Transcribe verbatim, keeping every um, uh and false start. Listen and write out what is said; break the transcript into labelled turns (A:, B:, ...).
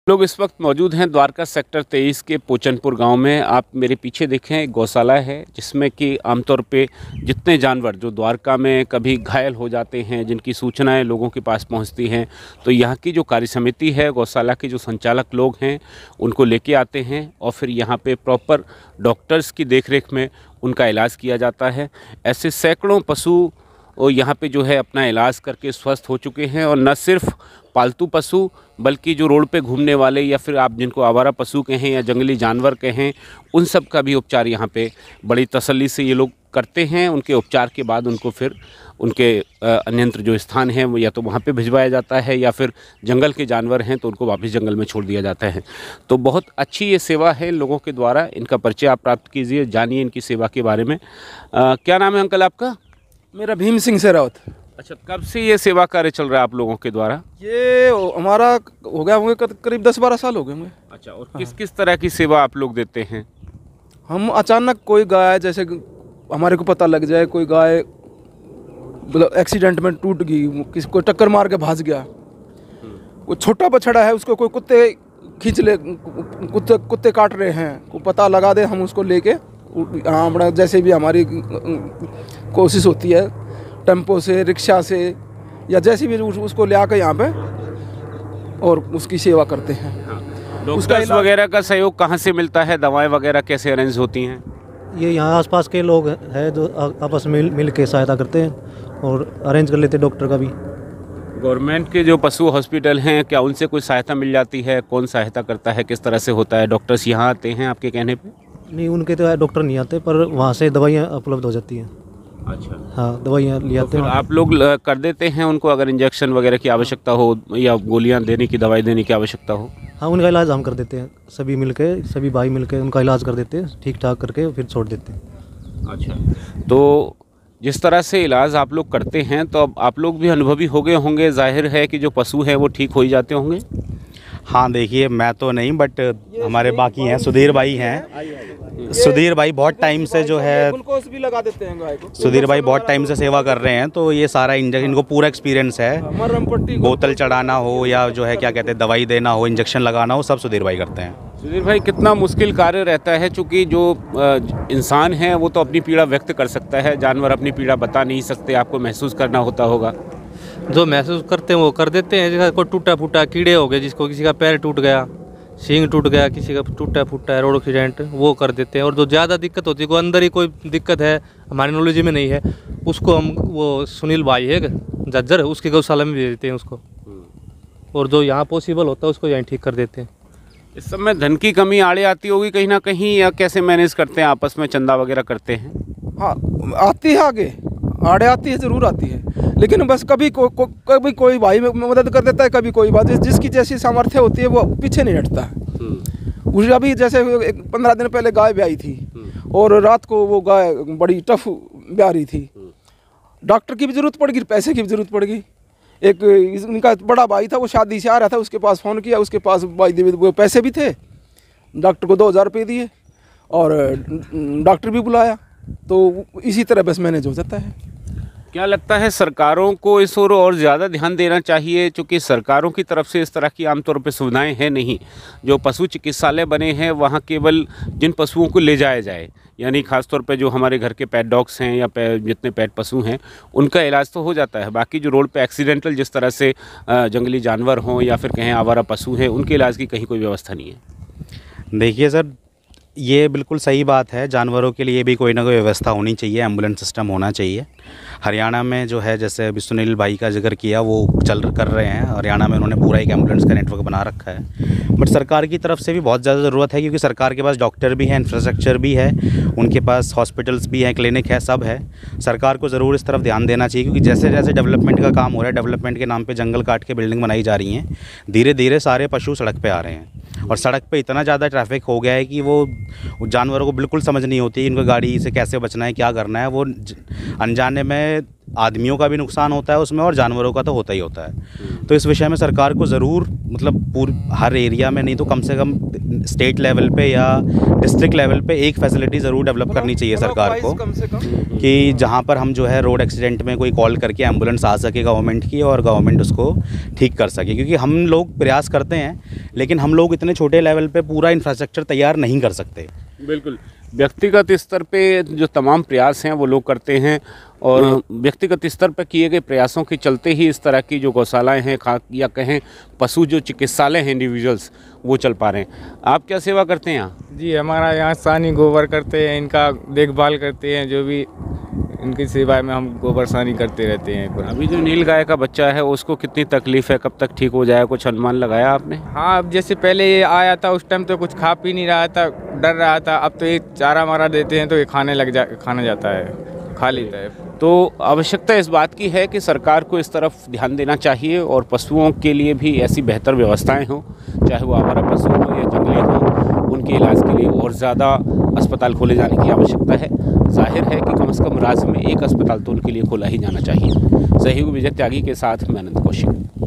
A: लोग इस वक्त मौजूद हैं द्वारका सेक्टर तेईस के पोचनपुर गांव में। आप मेरे पीछे देखें, एक गौशाला है जिसमें कि आमतौर पे जितने जानवर जो द्वारका में कभी घायल हो जाते हैं, जिनकी सूचनाएं लोगों के पास पहुंचती हैं, तो यहाँ की जो कार्य समिति है, गौशाला के जो संचालक लोग हैं, उनको लेके आते हैं और फिर यहाँ पे प्रॉपर डॉक्टर्स की देखरेख में उनका इलाज किया जाता है। ऐसे सैकड़ों पशु और यहाँ पे जो है अपना इलाज करके स्वस्थ हो चुके हैं। और न सिर्फ पालतू पशु बल्कि जो रोड पे घूमने वाले या फिर आप जिनको आवारा पशु कहें या जंगली जानवर कहें, उन सब का भी उपचार यहाँ पे बड़ी तसल्ली से ये लोग करते हैं। उनके उपचार के बाद उनको फिर उनके अन्यंत्र जो स्थान है वो या तो वहाँ पे भिजवाया जाता है या फिर जंगल के जानवर हैं तो उनको वापस जंगल में छोड़ दिया जाता है। तो बहुत अच्छी ये सेवा है लोगों के द्वारा। इनका परिचय आप प्राप्त कीजिए, जानिए इनकी सेवा के बारे में। आ, क्या नाम है अंकल आपका?
B: मेरा भीम सिंह शेरावत।
A: अच्छा, कब से ये सेवा कार्य चल रहा है आप लोगों के द्वारा?
B: ये हमारा हो गया होंगे करीब दस बारह साल हो गए होंगे।
A: अच्छा, और हाँ। किस किस तरह की सेवा आप लोग देते हैं?
B: हम अचानक कोई गाय, जैसे हमारे को पता लग जाए कोई गाय एक्सीडेंट में टूट गई, किसी को टक्कर मार के भाग गया, कोई छोटा बछड़ा है उसको कोई कुत्ते खींच ले, कुत्ते कुत्ते काट रहे हैं, को पता लगा दे, हम उसको लेके हाँ बड़ा जैसे भी हमारी कोशिश होती है, टेम्पो से, रिक्शा से या जैसे भी उसको ले आकर यहाँ पे और उसकी सेवा करते हैं।
A: हाँ। डॉक्टर्स वगैरह का सहयोग कहाँ से मिलता है? दवाएं वगैरह कैसे अरेंज होती हैं?
C: ये यहाँ आसपास के लोग हैं जो आपस में मिल, मिल के सहायता करते हैं और अरेंज कर लेते हैं डॉक्टर का भी।
A: गवर्नमेंट के जो पशु हॉस्पिटल हैं, क्या उनसे कोई सहायता मिल जाती है? कौन सहायता करता है? किस तरह से होता है? डॉक्टर्स यहाँ आते हैं आपके कहने पे?
C: नहीं, उनके तो डॉक्टर नहीं आते, पर वहाँ से दवाइयाँ उपलब्ध हो जाती हैं।
A: अच्छा,
C: हाँ, दवाइयाँ ले आते हैं।
A: तो आप लोग कर देते हैं उनको, अगर इंजेक्शन वगैरह की आवश्यकता हो या गोलियां देने की, दवाई देने की आवश्यकता हो?
C: हाँ, उनका इलाज हम कर देते हैं, सभी मिलके, सभी भाई मिलके उनका इलाज कर देते हैं, ठीक ठाक करके फिर छोड़ देते हैं।
A: अच्छा, तो जिस तरह से इलाज आप लोग करते हैं तो अब आप लोग भी अनुभवी हो गए होंगे, जाहिर है कि जो पशु हैं वो ठीक हो ही जाते होंगे।
D: हाँ, देखिए मैं तो नहीं, बट हमारे बाकी हैं, सुधीर भाई हैं। सुधीर भाई बहुत टाइम से जो है
B: ग्लूकोज भी लगा देते हैं गाय को।
D: सुधीर भाई बहुत टाइम से सेवा कर रहे हैं, तो ये सारा इंजेक्शन, इनको पूरा एक्सपीरियंस है। बोतल चढ़ाना हो या जो है क्या कहते हैं दवाई देना हो, इंजेक्शन लगाना हो, सब सुधीर भाई करते हैं।
A: सुधीर भाई, कितना मुश्किल कार्य रहता है, चूँकि जो इंसान है वो तो अपनी पीड़ा व्यक्त कर सकता है, जानवर अपनी पीड़ा बता नहीं सकते, आपको महसूस करना होता होगा।
E: जो महसूस करते हैं वो कर देते हैं। जैसे कोई टूटा फूटा कीड़े हो गए, जिसको किसी का पैर टूट गया, सींग टूट गया, किसी का टूटा फूटा है, रोड एक्सीडेंट, वो कर देते हैं। और जो ज़्यादा दिक्कत होती है, कोई अंदर ही कोई दिक्कत है, हमारी नॉलेज में नहीं है, उसको हम वो सुनील भाई है जज्जर, उसकी गौशाला में भेज देते हैं उसको, और जो यहाँ पॉसिबल होता है उसको यहाँ ठीक कर देते हैं।
A: इस समय धन की कमी आड़े आती होगी कहीं ना कहीं, या कैसे मैनेज करते हैं? आपस में चंदा वगैरह करते हैं?
B: हाँ, आती है, आगे आड़े आती है, ज़रूर आती है, लेकिन बस कभी को, को, कभी कोई भाई मदद कर देता है, कभी कोई बात, जिसकी जैसी सामर्थ्य होती है वो पीछे नहीं हटता है। उस अभी जैसे पंद्रह दिन पहले गाय ब्याई थी और रात को वो गाय बड़ी टफ ब्या रही थी, डॉक्टर की भी ज़रूरत पड़ गई, पैसे की भी ज़रूरत पड़ गई। एक इनका बड़ा भाई था, वो शादी से आ रहा था, उसके पास फ़ोन किया, उसके पास भाई वो पैसे भी थे, डॉक्टर को दो हज़ार रुपये दिए और डॉक्टर भी बुलाया, तो इसी तरह बस मैनेज हो जाता है।
A: क्या लगता है सरकारों को इस ओर और ज़्यादा ध्यान देना चाहिए, क्योंकि सरकारों की तरफ से इस तरह की आमतौर पर सुविधाएं हैं नहीं। जो पशु चिकित्सालय बने हैं वहाँ केवल जिन पशुओं को ले जाया जाए, यानी खासतौर पे जो हमारे घर के पेट डॉग्स हैं या जितने पेट पशु हैं उनका इलाज तो हो जाता है। बाकी जो रोड पे एक्सीडेंटल जिस तरह से जंगली जानवर हों या फिर कहें आवारा पशु हैं, उनके इलाज की कहीं कोई व्यवस्था नहीं है।
D: देखिए सर, ये बिल्कुल सही बात है, जानवरों के लिए भी कोई ना कोई व्यवस्था होनी चाहिए, एम्बुलेंस सिस्टम होना चाहिए। हरियाणा में जो है, जैसे अभी सुनील भाई का जिक्र किया, वो चल कर रहे हैं, हरियाणा में उन्होंने पूरा एक एम्बुलेंस का नेटवर्क बना रखा है। बट सरकार की तरफ से भी बहुत ज़्यादा ज़रूरत है, क्योंकि सरकार के पास डॉक्टर भी हैं, इंफ्रास्ट्रक्चर भी है, उनके पास हॉस्पिटल्स भी हैं, क्लिनिक है, सब है। सरकार को ज़रूर इस तरफ ध्यान देना चाहिए, क्योंकि जैसे जैसे डेवलपमेंट का काम हो रहा है, डेवलपमेंट के नाम पर जंगल काट के बिल्डिंग बनाई जा रही हैं, धीरे धीरे सारे पशु सड़क पर आ रहे हैं और सड़क पे इतना ज़्यादा ट्रैफिक हो गया है कि वो जानवरों को बिल्कुल समझ नहीं होती इनको गाड़ी से कैसे बचना है, क्या करना है। वो अनजाने में आदमियों का भी नुकसान होता है उसमें और जानवरों का तो होता ही होता है। तो इस विषय में सरकार को ज़रूर मतलब पूर हर एरिया में नहीं तो कम से कम स्टेट लेवल पे या डिस्ट्रिक्ट लेवल पे एक फैसिलिटी ज़रूर डेवलप करनी चाहिए सरकार को,
B: कम से कम
D: कि जहाँ पर हम जो है रोड एक्सीडेंट में कोई कॉल करके एम्बुलेंस आ सके गवर्नमेंट की और गवर्नमेंट उसको ठीक कर सके। क्योंकि हम लोग प्रयास करते हैं लेकिन हम लोग इतने छोटे लेवल पे पूरा इंफ्रास्ट्रक्चर तैयार नहीं कर सकते।
A: बिल्कुल, व्यक्तिगत स्तर पे जो तमाम प्रयास हैं वो लोग करते हैं और व्यक्तिगत स्तर पर किए गए प्रयासों के चलते ही इस तरह की जो गौशालाएं हैं खा या कहें पशु जो चिकित्सालय हैं इंडिविजुअल्स वो चल पा रहे हैं। आप क्या सेवा करते हैं यहाँ?
F: जी हमारा यहाँ सानी गोबर करते हैं, इनका देखभाल करते हैं, जो भी इनकी सेवा में हम गोबर सानी करते रहते हैं।
A: अभी जो नील गाय का बच्चा है उसको कितनी तकलीफ़ है, कब तक ठीक हो जाए, कुछ अनुमान लगाया आपने?
F: हाँ, अब जैसे पहले ये आया था उस टाइम तो कुछ खा पी नहीं रहा था, डर रहा था। अब तो ये चारा मारा देते हैं तो ये खाने लग जा खाना जाता है, खा लेता है।
A: तो आवश्यकता इस बात की है कि सरकार को इस तरफ ध्यान देना चाहिए और पशुओं के लिए भी ऐसी बेहतर व्यवस्थाएं हों, चाहे वो आवारा पशु हो या जंगली हो, उनके इलाज के लिए और ज़्यादा अस्पताल खोले जाने की आवश्यकता है। जाहिर है कि कम से कम राज्य में एक अस्पताल तो उनके लिए खोला ही जाना चाहिए। सहयोग विजय त्यागी के साथ मैं अनंत कौशिक।